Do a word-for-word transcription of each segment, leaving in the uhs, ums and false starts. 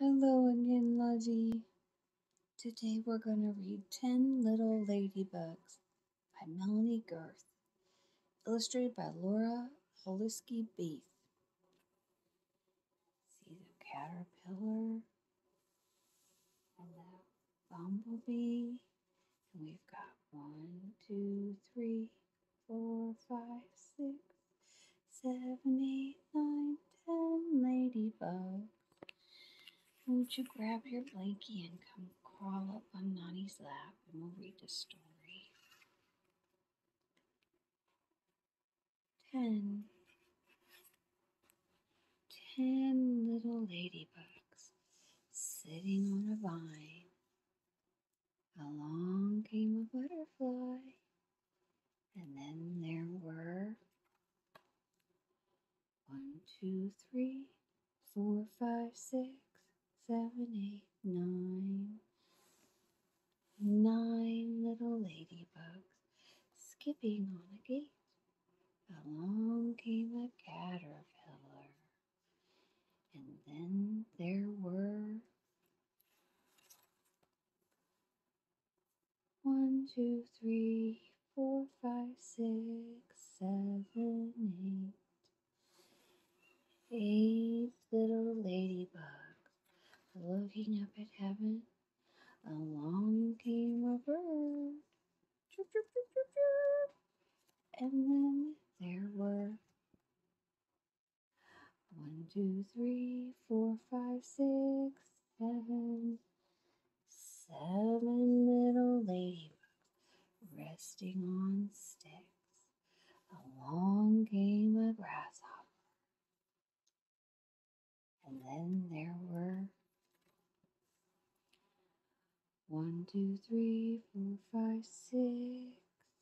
Hello again, Lovie. Today we're going to read ten Little Ladybugs by Melanie Gerth, illustrated by Laura Holisky Beef. See the caterpillar and the bumblebee. And we've got one, two, three, four, five, six, seven, eight, nine, ten ladybugs. Won't you grab your blankie and come crawl up on Nonnie's lap and we'll read the story. Ten. Ten little ladybugs sitting on a vine. Along came a butterfly, and then there were one, two, three, four, five, six, seven, eight, nine. Nine little ladybugs skipping on a gate. Along came a caterpillar, and then there were one, two, three, four, five, six, seven, eight. Eight little ladybugs looking up at heaven. Along came a bird. Chirp, chirp, chirp, chirp, chirp. And then there were one, two, three, four, five, six, seven. Seven little ladybugs resting on sticks. Along came a grasshopper. And then there were one, two, three, four, five, six.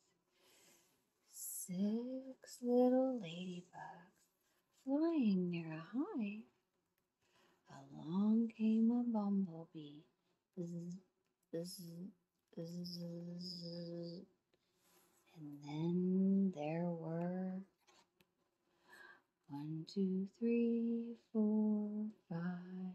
Six little ladybugs flying near a hive. Along came a bumblebee. Bzz, bzz, bzz. And then there were one, two, three, four, five.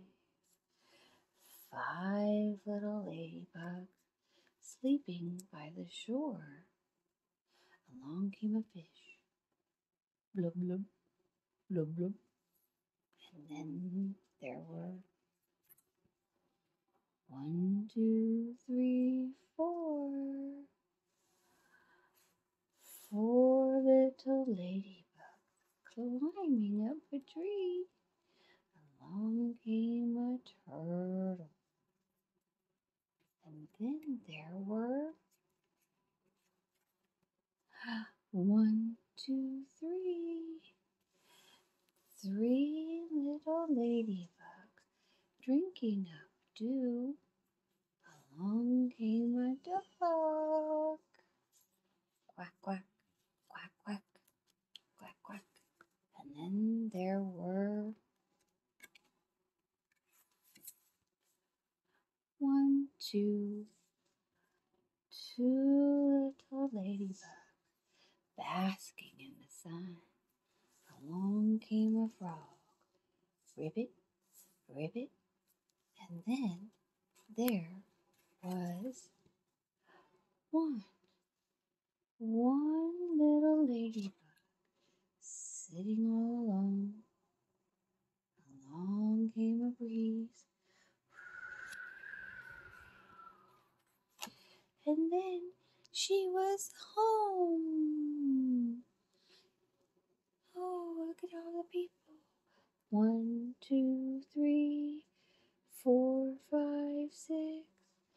Five little ladybugs sleeping by the shore. Along came a fish. Blub, blub, blub, blub. And then there were one, two, three, four. Four little ladybugs climbing up a tree. Along came a turtle. And then there were one, two, three. Three little ladybugs drinking up dew. Along came a duck. Quack, quack, quack, quack, quack, quack. And then there were one, two, two little ladybugs basking in the sun. Along came a frog. Ribbit, ribbit, and then there was one, one little ladybug sitting all alone. Along came a breeze, and then she was home. Oh, look at all the people. One, two, three, four, five, six,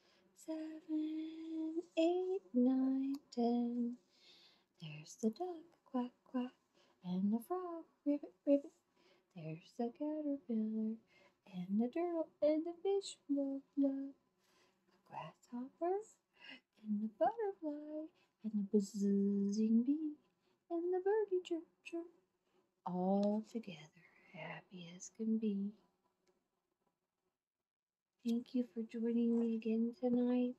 seven, eight, nine, ten. There's the duck, quack, quack, and the frog, ribbit, ribbit. There's the caterpillar, and the turtle, and the fish, blub, blub. The grasshopper, and the butterfly, and the buzzing bee, and the birdie chirp, chirp. All together, happy as can be. Thank you for joining me again tonight.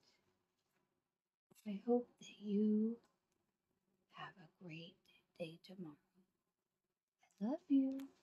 I hope that you have a great day tomorrow. I love you.